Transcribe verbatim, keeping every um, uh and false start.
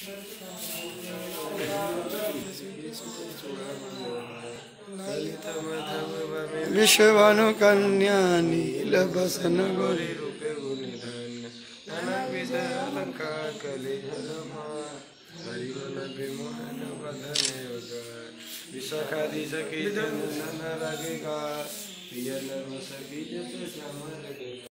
विश्वभानु कन्या नीलबसन गौरी रूपे गुणिधन नानाविध अलंकार कले हरिवन विमोहन बदन विशाखादि सखी जन नन लगेगा प्रिय नर सखी जैसे श्याम लगे।